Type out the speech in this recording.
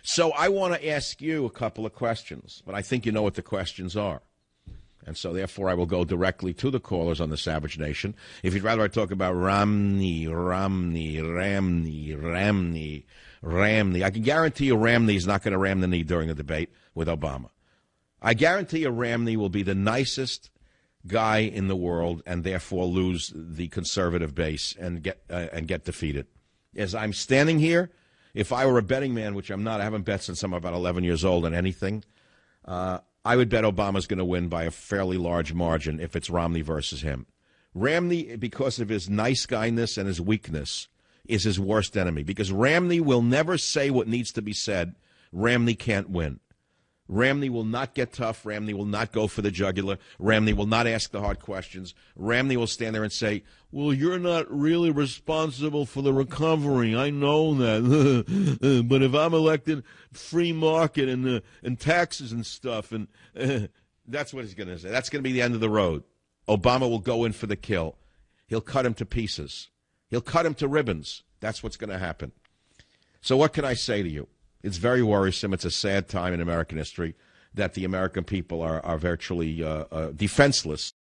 So I want to ask you a couple of questions, but I think you know what the questions are. And so, therefore, I will go directly to the callers on the Savage Nation. If you'd rather I talk about Romney, I can guarantee you Romney is not going to ram the knee during the debate with Obama. I guarantee you Romney will be the nicest guy in the world and therefore lose the conservative base and get defeated. As I'm standing here, if I were a betting man, which I'm not, I haven't bet since I'm about 11 years old on anything, I would bet Obama's going to win by a fairly large margin if it's Romney versus him. Romney, because of his nice guyness and his weakness, is his worst enemy. Because Romney will never say what needs to be said. Romney can't win. Romney will not get tough. Romney will not go for the jugular. Romney will not ask the hard questions. Romney will stand there and say, well, you're not really responsible for the recovery. I know that. But if I'm elected, free market and taxes and stuff. And that's what he's going to say. That's going to be the end of the road. Obama will go in for the kill. He'll cut him to pieces. He'll cut him to ribbons. That's what's going to happen. So what can I say to you? It's very worrisome. It's a sad time in American history that the American people are virtually defenseless.